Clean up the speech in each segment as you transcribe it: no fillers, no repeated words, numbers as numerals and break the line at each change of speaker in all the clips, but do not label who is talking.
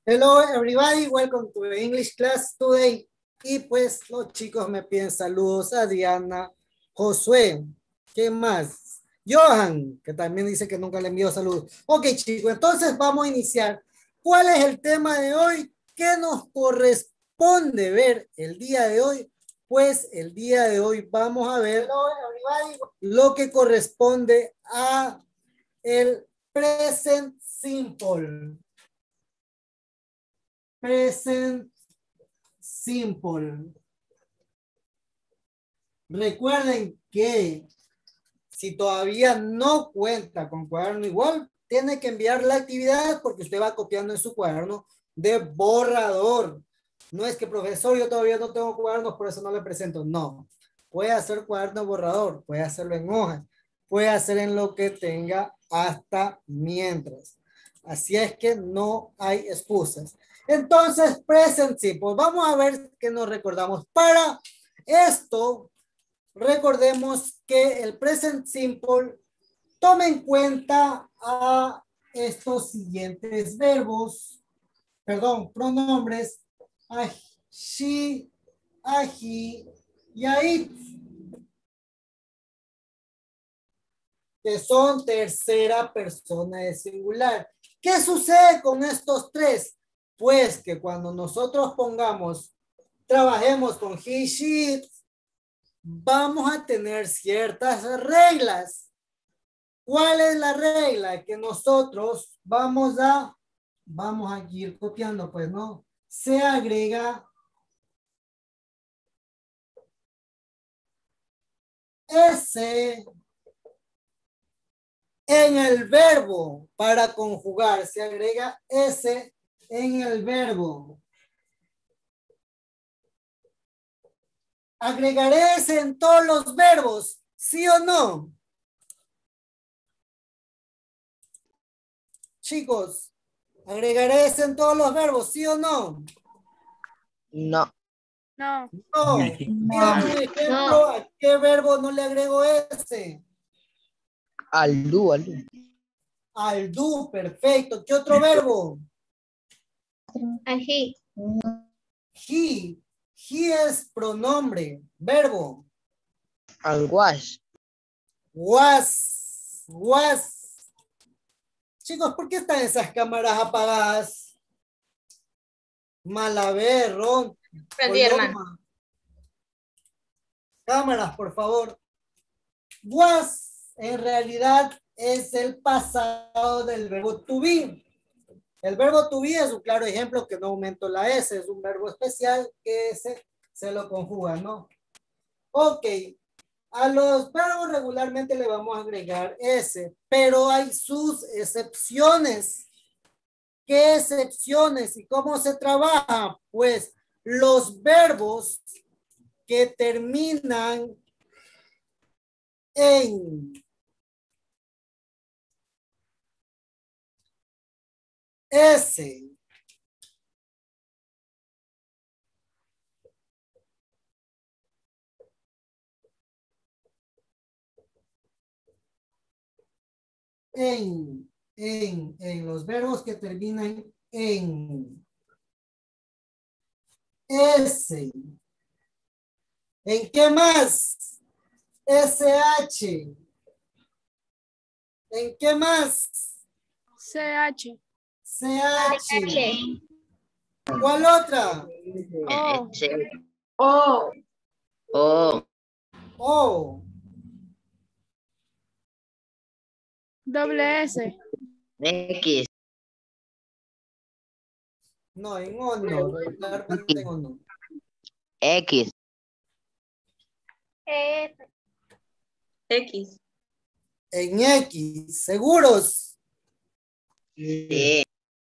Hello everybody, welcome to the English class today. Y pues los chicos me piden saludos a Diana, Josué, ¿qué más? Johan, que también dice que nunca le envió saludos. Ok chicos, entonces vamos a iniciar. ¿Cuál es el tema de hoy? ¿Qué nos corresponde ver el día de hoy? Pues el día de hoy vamos a ver lo que corresponde a el present simple. Present simple. Recuerden que si todavía no cuenta con cuaderno igual, tiene que enviar la actividad porque usted va copiando en su cuaderno de borrador. No es que, profesor, yo todavía no tengo cuadernos, por eso no le presento. No. Puede hacer cuaderno borrador, puede hacerlo en hojas, puede hacer en lo que tenga hasta mientras. Así es que no hay excusas. Entonces, present simple. Vamos a ver qué nos recordamos. Para esto, recordemos que el present simple toma en cuenta a estos siguientes verbos, perdón, pronombres, a she, a he y a it, que son tercera persona de singular. ¿Qué sucede con estos tres? Pues que cuando nosotros trabajemos con he, she, it, vamos a tener ciertas reglas. ¿Cuál es la regla? Que nosotros vamos a ir copiando, pues, ¿no? Se agrega S en el verbo para conjugar. Se agrega S en el verbo. ¿Agregaré S en todos los verbos? ¿Sí o no? Chicos, ¿agregaré S en todos los verbos? ¿Sí o no?
No.
No.
No. Díganme un ejemplo, ¿a qué verbo no le agrego S?
Al do.
Al do, perfecto. ¿Qué otro verbo?
Al he.
He. He es pronombre, verbo.
Al was.
Was. Chicos, ¿por qué están esas cámaras apagadas? Malaver, Ron, Coloma. Cámaras, por favor. Was, en realidad, es el pasado del verbo to be. El verbo to be es un claro ejemplo que no aumento la S, es un verbo especial que se lo conjuga, ¿no? Ok, a los verbos regularmente le vamos a agregar S, pero hay sus excepciones. ¿Qué excepciones y cómo se trabaja? Pues los verbos que terminan en S, en los verbos que terminan en S. ¿En qué más? SH. ¿En qué más?
CH.
CH. ¿Cuál otra?
O.
O.
O.
Doble S.
X.
No, en O no. Regularmente en O no.
X.
X.
En X. ¿Seguros?
Sí.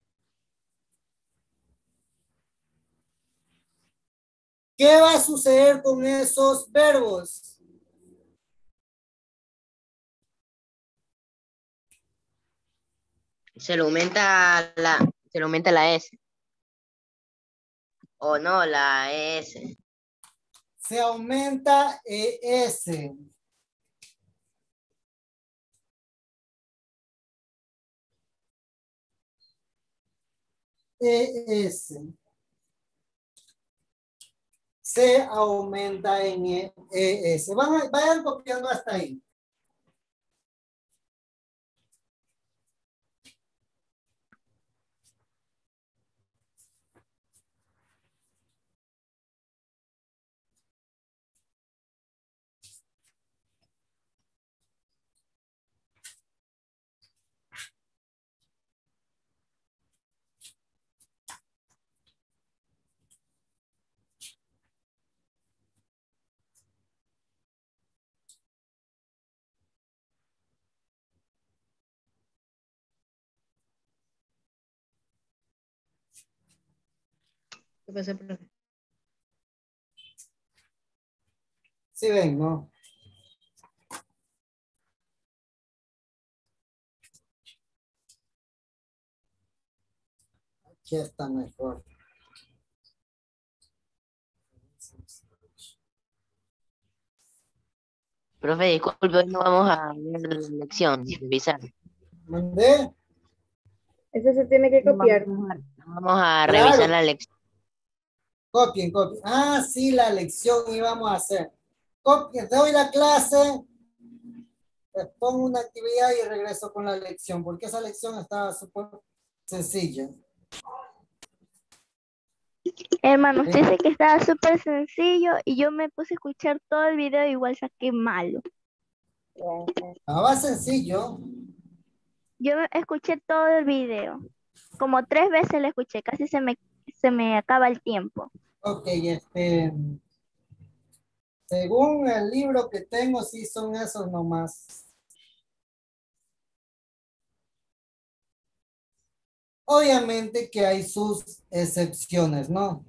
¿Qué va a suceder con esos verbos?
Se le aumenta la S. O no, la S.
Se aumenta ES. ES. Se aumenta en ES. Vayan copiando hasta ahí.
¿Qué pasa, profe?
Sí ven, ¿no? Aquí está mejor.
Profe, disculpe, hoy no vamos a ver la lección, revisar.
¿Mandé?
Eso se tiene que copiar.
Vamos a
Claro.
revisar la lección.
Copien, copien. Ah, sí, la lección íbamos a hacer. Copien, doy la clase, les pongo una actividad y regreso con la lección, porque esa lección estaba súper sencilla.
Hermano, usted dice que estaba súper sencillo y yo me puse a escuchar todo el video y igual saqué malo.
Estaba sencillo.
Yo escuché todo el video. Como 3 veces lo escuché, casi se me acaba el tiempo.
Ok, según el libro que tengo, sí son esos nomás. Obviamente que hay sus excepciones, ¿no?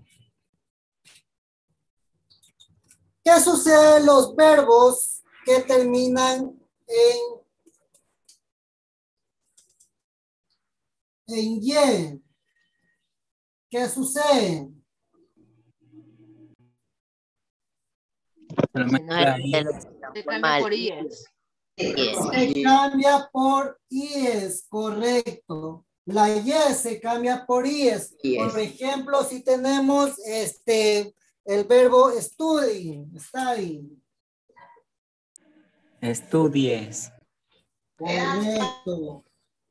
¿Qué sucede en los verbos que terminan en Y? ¿Qué sucede?
No es el
Se cambia
formal.
por IES.
Se cambia por IES, correcto. La Y se cambia por IES. Por ejemplo, si tenemos el verbo study.
Estudies.
Correcto.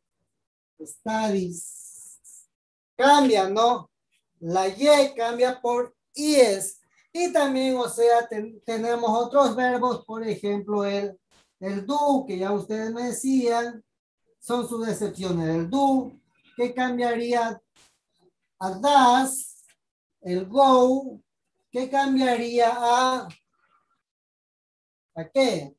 Studies. Cambia, ¿no? La Y cambia por IES. Y también, o sea, tenemos otros verbos, por ejemplo, el do, que ya ustedes me decían, son sus excepciones. El do, que cambiaría a does. El go, que cambiaría ¿a qué?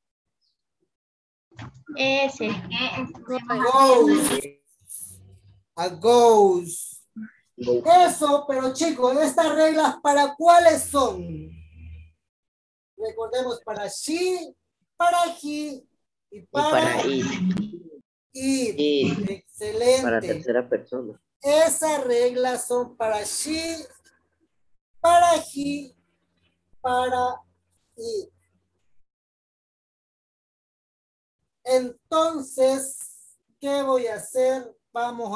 Ese.
Goes. A goes. Eso, pero chicos, estas reglas, ¿para cuáles son? Recordemos, para she, para he y para it. Excelente.
Para tercera persona.
Esas reglas son para she, para he, para it. Entonces, ¿qué voy a hacer? Vamos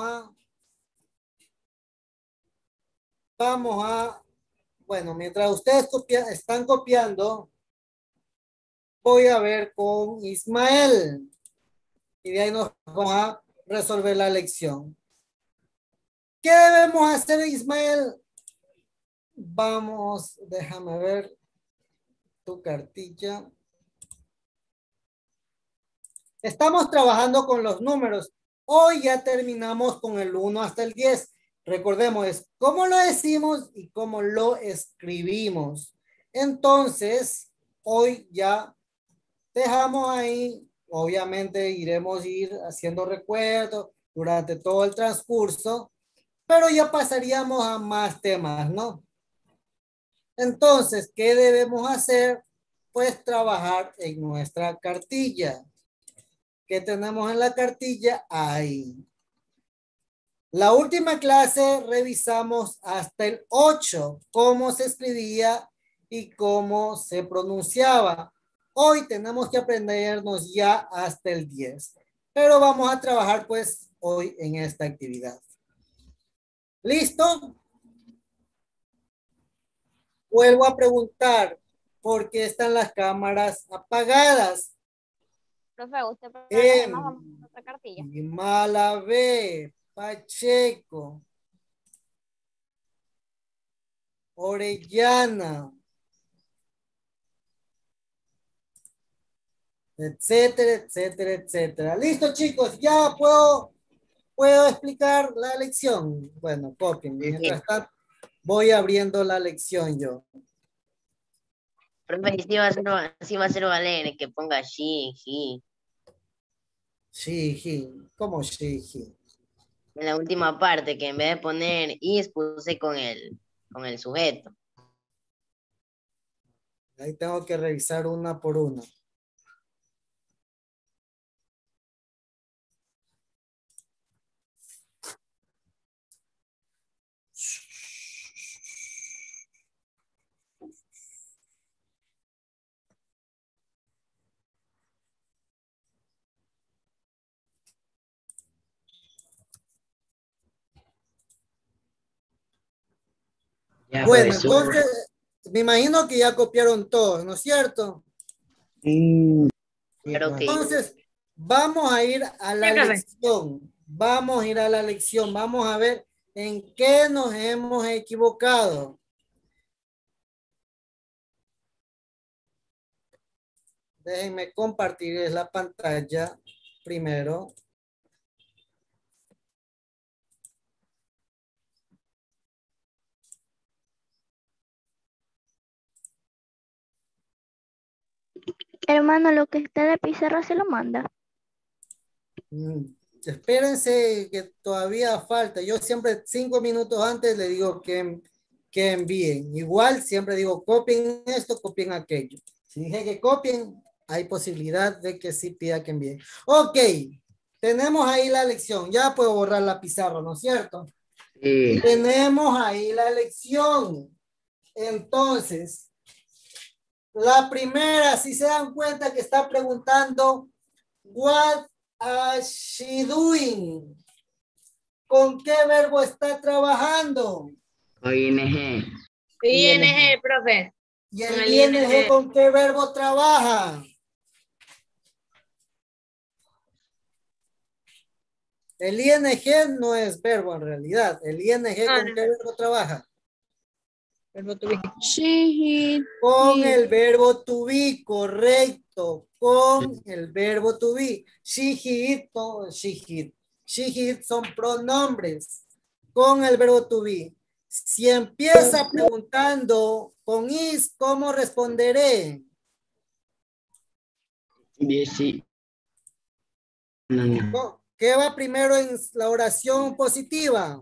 a, bueno, mientras ustedes están copiando, voy a ver con Ismael. Y de ahí nos vamos a resolver la lección. ¿Qué debemos hacer, Ismael? Vamos, déjame ver tu cartilla. Estamos trabajando con los números. Hoy ya terminamos con el 1 hasta el 10. Recordemos, es cómo lo decimos y cómo lo escribimos. Entonces, hoy ya dejamos ahí. Obviamente iremos haciendo recuerdos durante todo el transcurso, pero ya pasaríamos a más temas, ¿no? Entonces, ¿qué debemos hacer? Pues trabajar en nuestra cartilla. ¿Qué tenemos en la cartilla? Ahí. La última clase revisamos hasta el 8, cómo se escribía y cómo se pronunciaba. Hoy tenemos que aprendernos ya hasta el 10, pero vamos a trabajar pues hoy en esta actividad. ¿Listo? Vuelvo a preguntar, ¿por qué están las cámaras apagadas?
Profe, usted para las demás
M,
vamos a hacer otra cartilla.
Malavé, Pacheco, Orellana, etcétera, etcétera, etcétera. Listo, chicos, ya puedo explicar la lección. Bueno, copien. Mientras tanto, voy abriendo la lección yo.
Profe, sí va a ser Valeria que ponga she, he.
Shiji, ¿cómo Shiji?
En la última parte, que en vez de poner is, puse con el sujeto.
Ahí tengo que revisar una por una.
Ya,
Bueno,
profesor.
entonces, me imagino que ya copiaron todos, ¿no es cierto?
Claro que
Entonces, vamos a ir a la
Sí, profe.
lección. Vamos a ir a la lección. Vamos a ver en qué nos hemos equivocado. Déjenme compartir la pantalla primero.
Hermano, lo que está en la pizarra se lo manda.
Espérense que todavía falta. Yo siempre 5 minutos antes le digo que envíen. Igual siempre digo copien esto, copien aquello. Si dije que copien, hay posibilidad de que sí pida que envíen. Ok, tenemos ahí la lección. Ya puedo borrar la pizarra, ¿no es cierto?
sí.
Tenemos ahí la lección. Entonces, la primera, si se dan cuenta que está preguntando, what is she doing? ¿Con qué verbo está trabajando?
ING.
ING, profe.
¿Y
Con
el
el
ING
ING.
con qué verbo trabaja? El ING no es verbo en realidad. El ING
No,
¿con
no.
qué verbo trabaja?
Verbo to be.
Con el verbo to be, correcto. Con el verbo to be. She, he, it, no, she, it. She, it son pronombres. Con el verbo to be. Si empieza preguntando con is, ¿cómo responderé?
Sí.
¿Qué va primero en la oración positiva?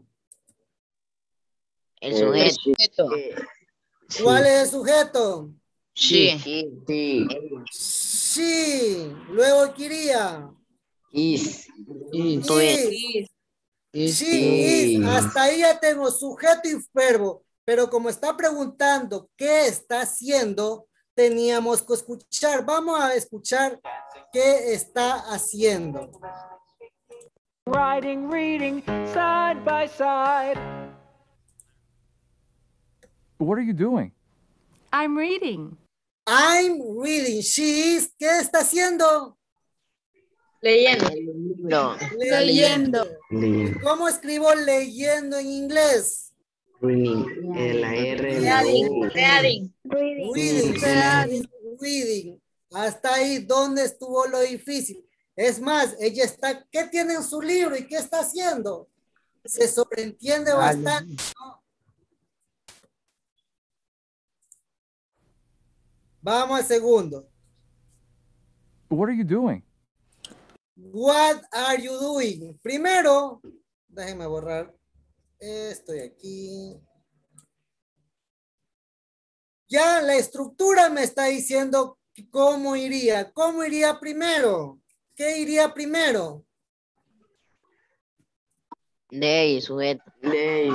El sujeto.
¿Cuál es el sujeto?
Sí. Sí.
She. Luego, ¿qué iría?
Is.
Is.
Is.
She is. Hasta ahí ya tengo sujeto y verbo. Pero como está preguntando qué está haciendo, teníamos que escuchar. Vamos a escuchar qué está haciendo.
Writing, reading, side by side.
What are you doing?
I'm reading.
I'm reading. She is. ¿Qué está haciendo?
Leyendo.
El libro.
Leyendo. ¿Cómo escribo leyendo en inglés?
Reading. La R.
Reading. Reading.
Reading.
Reading. Reading. Hasta ahí, ¿dónde estuvo lo difícil? Es más, ella está, ¿qué tiene en su libro y qué está haciendo? Se sobreentiende bastante, ¿no? Vamos al segundo.
What are you doing?
What are you doing? Primero, déjenme borrar. Estoy aquí. Ya la estructura me está diciendo cómo iría. ¿Cómo iría primero? ¿Qué iría primero?
They, sujeto. They.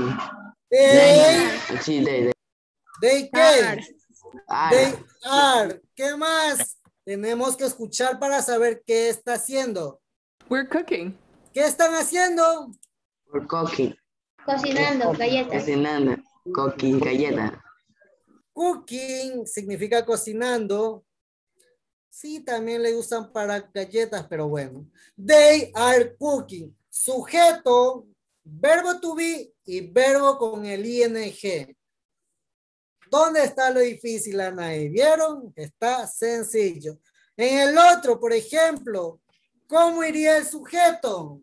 Sí, they.
¿De qué?
Are.
They are. ¿Qué más? Tenemos que escuchar para saber qué está haciendo.
We're cooking.
¿Qué están haciendo?
We're cooking.
Cocinando, galletas.
Cocinando. Cookies, galleta.
Cooking significa cocinando. Sí, también le usan para galletas, pero bueno. They are cooking. Sujeto, verbo to be y verbo con el ing. ¿Dónde está lo difícil, Anaí? ¿Vieron? Está sencillo. En el otro, por ejemplo, ¿cómo iría el sujeto?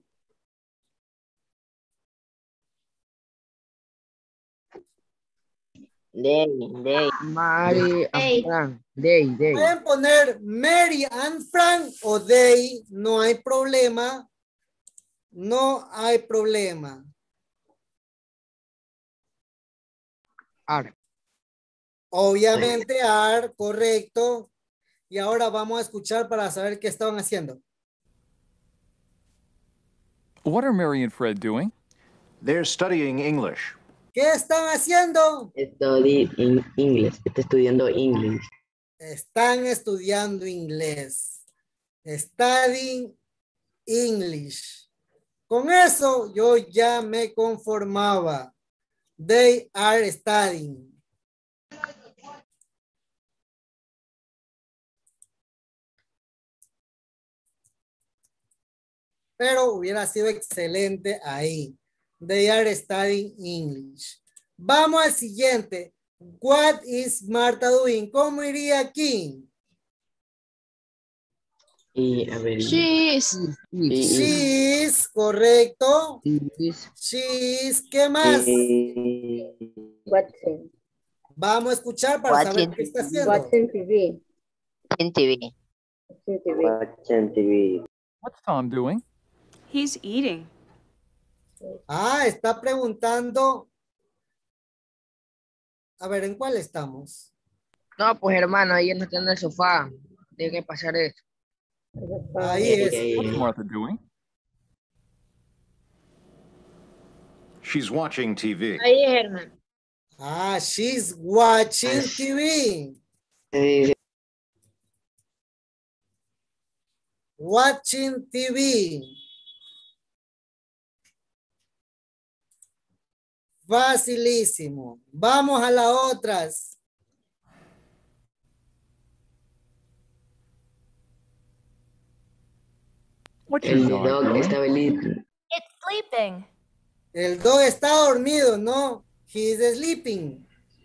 They.
Mary
Hey.
and Frank. They.
Pueden poner Mary and Frank o they, no hay problema. No hay problema.
Are.
Obviamente are, correcto. Y ahora vamos a escuchar para saber qué estaban haciendo.
What are Mary and Fred doing?
They're studying English.
¿Qué están haciendo?
Study in English. Está estudiando inglés.
Están estudiando inglés. Studying English. Con eso yo ya me conformaba. They are studying. Pero hubiera sido excelente ahí. They are studying English. Vamos al siguiente. What is Marta doing? ¿Cómo iría aquí?
Y a ver.
She's.
She is, correcto. She is, ¿qué más?
Watching.
Vamos a escuchar para saber
Watching.
qué está haciendo.
Watching TV.
En TV.
Watching TV.
What's Tom doing?
He's eating.
Está preguntando. A ver, ¿en cuál estamos?
No, pues hermano, ahí no está en el sofá. Tiene que pasar eso.
Ahí es.
What's Martha doing?
She's watching TV.
Ahí es, hermano.
She's watching TV. Watching TV. Facilísimo. Vamos a las otras.
What's
El
your dog
dog
doing?
está listo.
It's sleeping.
El dog está dormido, ¿no? He's sleeping.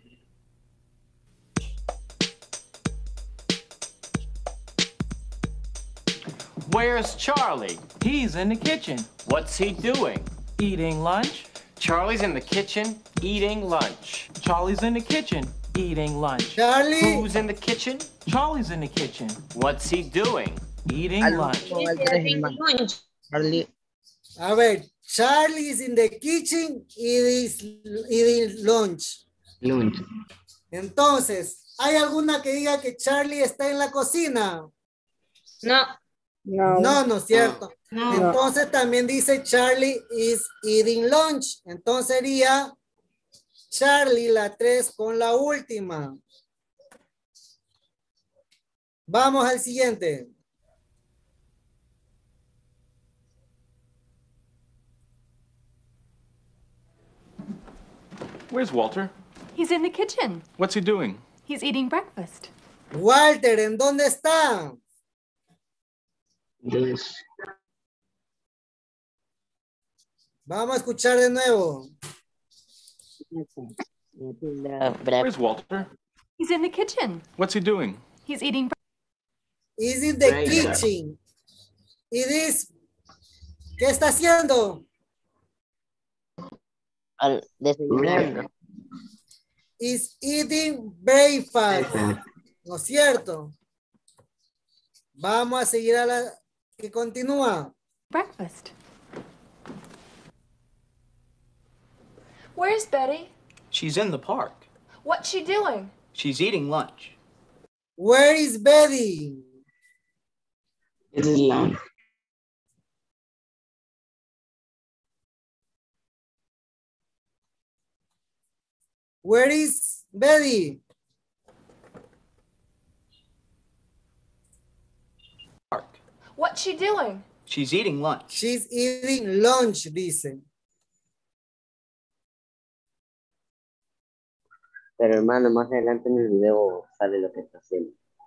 Where's Charlie?
He's in the kitchen,
What's he doing?
eating lunch.
Charlie's in the kitchen eating lunch.
Charlie's in the kitchen, eating lunch.
Charlie.
Who's in the kitchen?
Charlie's in the kitchen,
What's he doing?
eating
Al
lunch.
último, al tres, hermano. Charlie.
A ver, Charlie is in the kitchen eating lunch.
Lunch.
Entonces, ¿hay alguna que diga que Charlie está en la cocina?
No.
No, no es cierto. Entonces también dice Charlie is eating lunch. Entonces sería Charlie la 3 con la última. Vamos al siguiente.
Where's Walter?
He's in the kitchen.
What's he doing?
He's eating breakfast.
Walter, ¿en dónde está?
Dos.
Vamos a escuchar de nuevo.
Where's Walter?
He's in the kitchen.
What's he doing?
He's eating
Is in the
Right.
kitchen. It is. ¿Qué está haciendo?
Desayunando.
Is eating breakfast. ¿No es cierto? Vamos a seguir a la que continúa.
breakfast.
Where's Betty?
She's in the park.
What's she doing?
She's eating lunch.
Where is Betty?
It is lunch.
Where is Betty?
Park.
What's she doing?
She's eating lunch.
She's eating lunch, dice.
Pero hermano, más adelante en el video sale lo que está haciendo.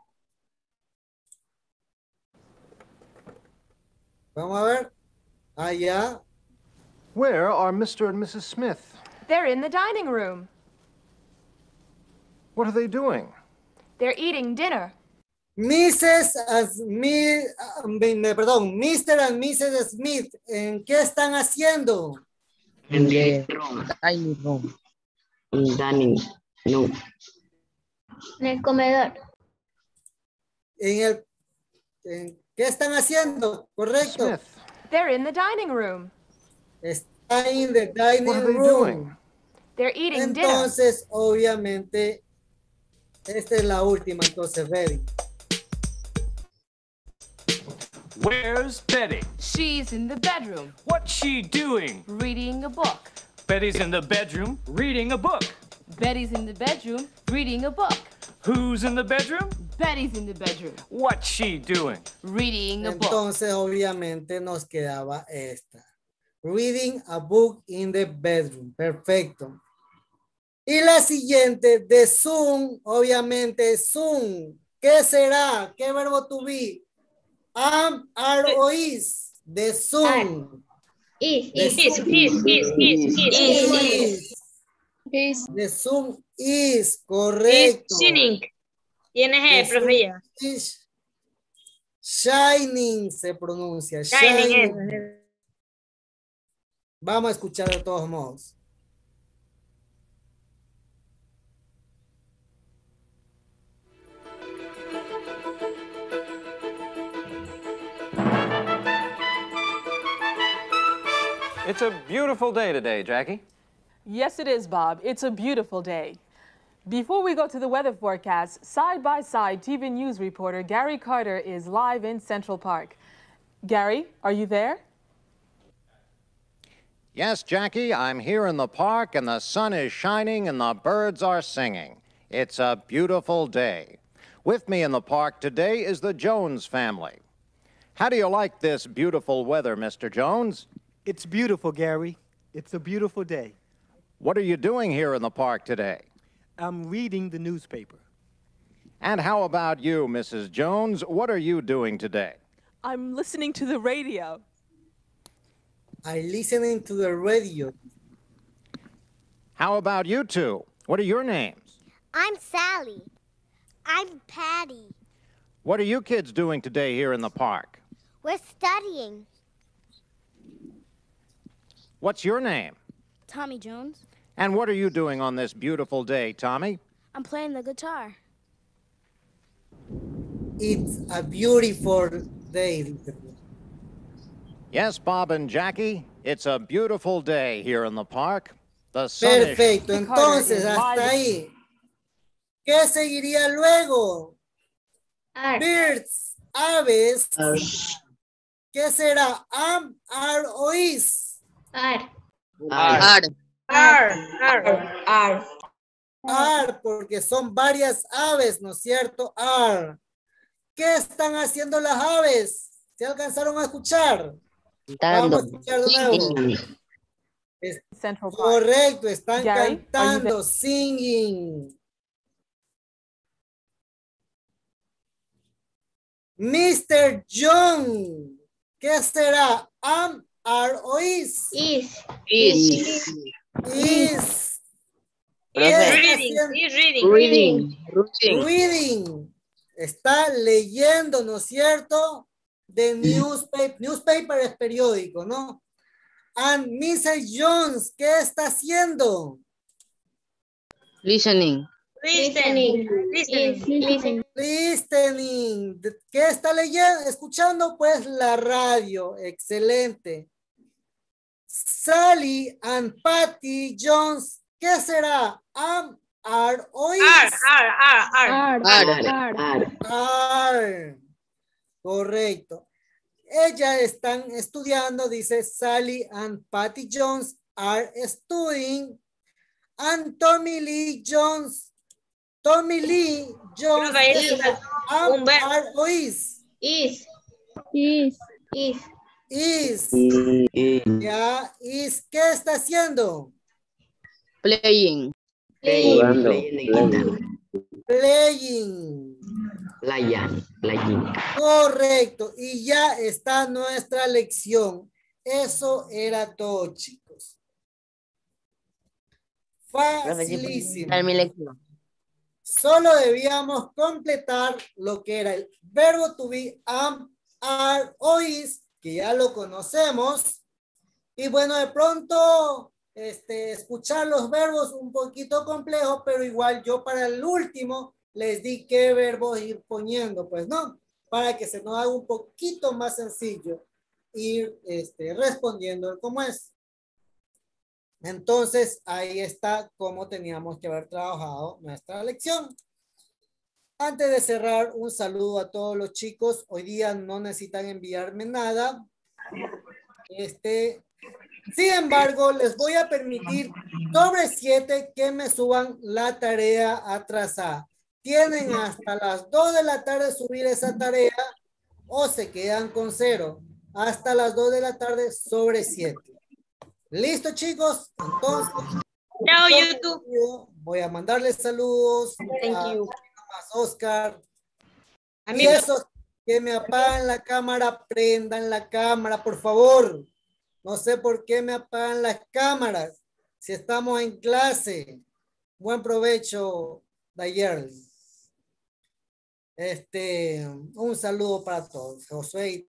Vamos a ver. Allá.
Where are Mr. and Mrs. Smith?
They're in the dining room.
What are they doing?
They're eating dinner.
Mr. and Mrs. Smith, ¿en qué están haciendo?
En the dining room.
Dining, no.
En el comedor.
¿En qué están haciendo? Correcto.
Smith.
They're in the dining room.
Está en the dining
What are they
room.
doing?
They're eating dinner.
Entonces, obviamente, esta es la última. Entonces, ready.
Where's Betty?
She's in the bedroom,
What's she doing?
reading a book.
Betty's in the bedroom reading a book.
Betty's in the bedroom, reading a book.
Who's in the bedroom?
Betty's in the bedroom,
What's she doing?
reading a book.
Entonces, obviamente, nos quedaba esta. Reading a book in the bedroom. Perfecto. Y la siguiente, de soon, obviamente, soon. ¿Qué será? ¿Qué verbo to be? Am, are o is. De soon.
Is.
De soon is. Correcto.
Tienes
De soon is shining se pronuncia. Shining. Vamos a escuchar de todos modos.
It's a beautiful day today, Jackie.
Yes, it is, Bob. It's a beautiful day. Before we go to the weather forecast, side-by-side TV News reporter Gary Carter is live in Central Park. Gary, are you there?
Yes, Jackie, I'm here in the park and the sun is shining and the birds are singing. It's a beautiful day. With me in the park today is the Jones family. How do you like this beautiful weather, Mr. Jones?
It's beautiful, Gary. It's a beautiful day.
What are you doing here in the park today?
I'm reading the newspaper.
And how about you, Mrs. Jones? What are you doing today?
I'm listening to the radio.
I'm listening to the radio.
How about you two? What are your names?
I'm Sally. I'm Patty.
What are you kids doing today here in the park?
We're studying.
What's your name?
Tommy Jones.
And what are you doing on this beautiful day, Tommy?
I'm playing the guitar.
It's a beautiful day.
Yes, Bob and Jackie, it's a beautiful day here in the park. The sun is...
Perfecto, entonces hasta ahí. ¿Qué seguiría luego? Birds, aves. ¿Qué será? Am, are o is.
Are,
porque son varias aves, ¿no es cierto? Are. ¿Qué están haciendo las aves? ¿Se alcanzaron a escuchar? Vamos a escuchar de nuevo. Correcto, están cantando, singing. Mr. John, ¿qué será? Am, are o is.
Is.
Reading. Está leyendo, ¿no es cierto? The newspaper es periódico, ¿no? And Mrs. Jones, ¿qué está haciendo?
Listening.
Listening. ¿Qué está leyendo? Escuchando, pues, la radio. Excelente. Sally and Patty Jones, ¿qué será? Am, are o is. Are. Correcto. Ellas están estudiando, dice Sally and Patty Jones are studying. And Tommy Lee Jones, am, are o is. Ya, ¿qué está haciendo?
Playing.
Jugando.
Playing.
Playing.
Correcto. Y ya está nuestra lección. Eso era todo, chicos. Facilísimo.
Dar mi lección.
Solo debíamos completar lo que era el verbo to be, am, are o is, que ya lo conocemos. Y bueno, de pronto, escuchar los verbos un poquito complejo, pero igual yo para el último les di qué verbos ir poniendo, pues no, para que se nos haga un poquito más sencillo ir respondiendo cómo es. Entonces, ahí está cómo teníamos que haber trabajado nuestra lección. Antes de cerrar, un saludo a todos los chicos. Hoy día no necesitan enviarme nada. Sin embargo, les voy a permitir sobre 7 que me suban la tarea atrasada. Tienen hasta las 2 de la tarde subir esa tarea o se quedan con 0. Hasta las 2 de la tarde sobre 7. ¿Listo, chicos? Entonces,
Chao, YouTube.
Voy a mandarles saludos
Thank you.
a Oscar.
A
Y
mí.
esos que me apagan la cámara, prendan la cámara, por favor. No sé por qué me apagan las cámaras. Si estamos en clase. Buen provecho, Dayer. Un saludo para todos. Josué.